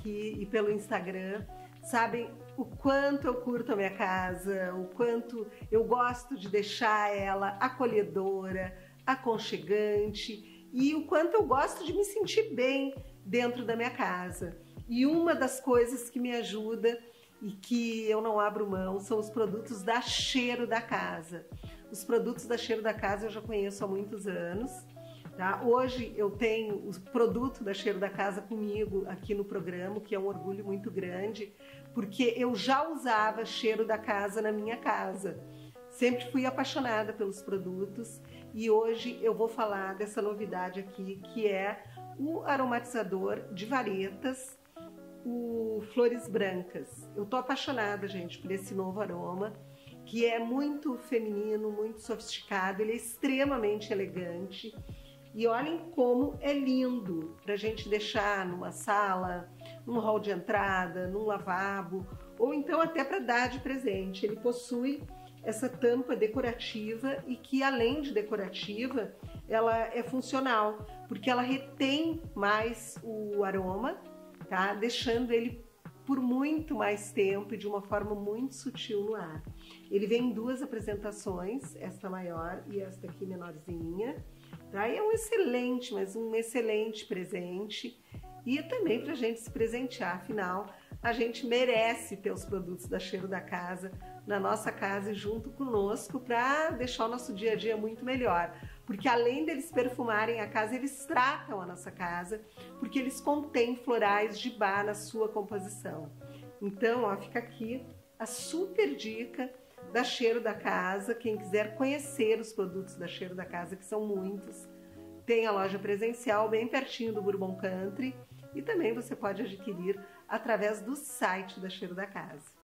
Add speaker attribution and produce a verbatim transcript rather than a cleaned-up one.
Speaker 1: aqui e pelo Instagram sabem o quanto eu curto a minha casa, o quanto eu gosto de deixar ela acolhedora, aconchegante e o quanto eu gosto de me sentir bem dentro da minha casa. E uma das coisas que me ajuda e que eu não abro mão são os produtos da Cheiro da Casa. Os produtos da Cheiro da Casa eu já conheço há muitos anos. Tá? Hoje eu tenho o produto da Cheiro da Casa comigo aqui no programa, que é um orgulho muito grande, porque eu já usava Cheiro da Casa na minha casa. Sempre fui apaixonada pelos produtos e hoje eu vou falar dessa novidade aqui, que é o aromatizador de varetas, o Flores Brancas. Eu tô apaixonada, gente, por esse novo aroma, que é muito feminino, muito sofisticado, ele é extremamente elegante. E olhem como é lindo para a gente deixar numa sala, num hall de entrada, num lavabo, ou então até para dar de presente. Ele possui essa tampa decorativa e que, além de decorativa, ela é funcional, porque ela retém mais o aroma, tá? Deixando ele por muito mais tempo e de uma forma muito sutil no ar. Ele vem em duas apresentações, esta maior e esta aqui menorzinha. Tá? E é um excelente, mas um excelente presente e também para a gente se presentear, afinal a gente merece ter os produtos da Cheiro da Casa na nossa casa e junto conosco para deixar o nosso dia a dia muito melhor, porque além deles perfumarem a casa, eles tratam a nossa casa, porque eles contêm florais de bar na sua composição. Então, ó, fica aqui a super dica da Cheiro da Casa. Quem quiser conhecer os produtos da Cheiro da Casa, que são muitos, tem a loja presencial bem pertinho do Bourbon Country e também você pode adquirir através do site da Cheiro da Casa.